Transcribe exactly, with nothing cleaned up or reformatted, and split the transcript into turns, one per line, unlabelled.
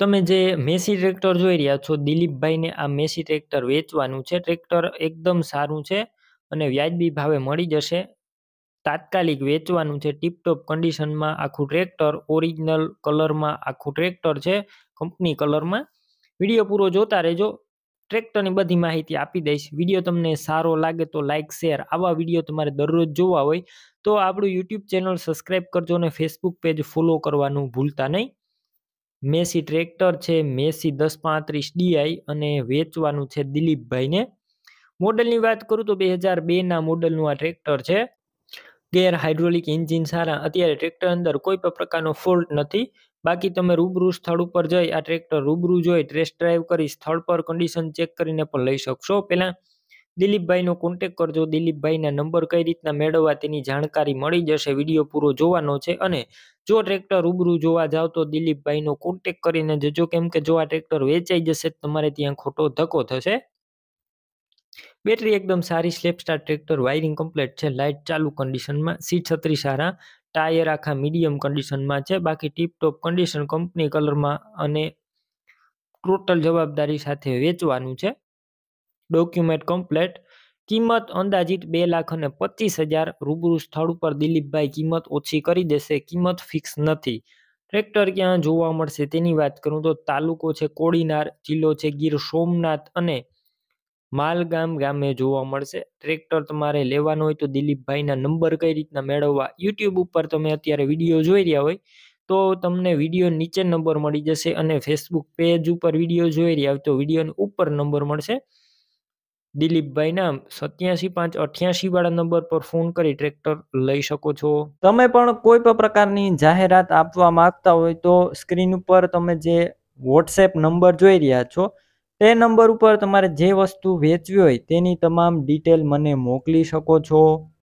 તમે જે Massey tractor જોઈ રહ્યા છો, દિલીપભાઈને આ મેસી ટ્રેક્ટર વેચવાનું છે. ટ્રેક્ટર એકદમ સારું છે અને વ્યાજબી ભાવે મળી જશે. તાત્કાલિક વેચવાનું છે. ટીપટોપ કન્ડિશનમાં આખું ટ્રેક્ટર, ઓરિજિનલ કલરમાં આખું ટ્રેક્ટર છે, કંપની કલરમાં. વિડીયો પૂરો જોતા રહેજો, ટ્રેક્ટરની બધી માહિતી આપી દઈશ. વિડીયો તમને સારો લાગે તો લાઇક શેર. આવા વિડીયો તમારે દરરોજ જોવા હોય તો આપણું યુટ્યુબ ચેનલ સબસ્ક્રાઈબ કરજો અને ફેસબુક પેજ ફોલો કરવાનું ભૂલતા નહીં. મેસી ટ્રેક્ટર છે, મેસી દસ પાંત્રીસ ડીઆઈ, અને વેચવાનું છે દિલીપભાઈને. મોડલની વાત કરું તો બે હજાર બે ના મોડલનું આ ટ્રેક્ટર છે. ગેર હાઇડ્રોલિક એન્જિન સારા. અત્યારે ટ્રેક્ટર અંદર કોઈ પણ પ્રકારનો ફોલ્ટ નથી. બાકી તમે રૂબરૂ સ્થળ ઉપર જઈ આ ટ્રેક્ટર રૂબરૂ જોઈ ટેસ્ટ ડ્રાઈવ કરી સ્થળ પર કન્ડિશન ચેક કરીને પણ લઈ શકશો. પહેલા દિલીપભાઈનો કોન્ટેક કરજો. દિલીપભાઈના નંબર કઈ રીતના મેળવવા તેની જાણકારી મળી જશે. વિડીયો પૂરો જોવાનો છે. અને જો ટ્રેક્ટર રૂબરૂ જોવા જાવ તો દિલીપભાઈનો કોન્ટેક કરીને જજો, કેમ કે જો આ ટ્રેક્ટર વેચાઈ જશે તમારે ત્યાં ખોટો ધક્કો થશે. બેટરી એકદમ સારી, સ્લેપસ્ટાર ટ્રેક્ટર, વાયરિંગ કમ્પ્લીટ છે, લાઇટ ચાલુ કન્ડિશનમાં, સીટ છત્રી સારા, ટાયર આખા મીડિયમ કન્ડિશનમાં છે. બાકી ટીપટોપ કન્ડિશન, કંપની કલરમાં અને ટોટલ જવાબદારી સાથે વેચવાનું છે. Document complete. કિંમત અંદાજિત બે લાખ અને પચીસ હજાર. રૂબરૂ સ્થળ ઉપર દિલીપભાઈ કિંમત ઓછી કરી દેશે. કિંમત ફિક્સ નથી. ટ્રેક્ટર ક્યાં જોવા મળશે તેની વાત કરું તો તાલુકો છે કોડીનાર, જિલ્લો છે ગીર સોમનાથ અને માલગામ ગામે જોવા મળશે. ટ્રેક્ટર તમારે લેવાનું હોય તો દિલીપભાઈના નંબર કઈ રીતના મેળવવા, યુટ્યુબ ઉપર તમે અત્યારે વિડીયો જોઈ રહ્યા હોય તો તમને વિડીયો નીચે નંબર મળી જશે, અને ફેસબુક પેજ ઉપર વિડીયો જોઈ રહ્યા હોય તો વિડીયોની ઉપર નંબર મળશે. દિલીપભાઈના સત્યાસી પાંચ અઠ્યાસી વાળા નંબર પર ફોન કરી ટ્રેક્ટર લઈ શકો છો. તમે પણ કોઈ પણ પ્રકારની જાહેરાત આપવા માંગતા હોય તો સ્ક્રીન ઉપર તમે જે વોટ્સએપ નંબર જોઈ રહ્યા છો તે નંબર ઉપર તમારે જે વસ્તુ વેચવી હોય તેની તમામ ડિટેલ મને મોકલી શકો છો.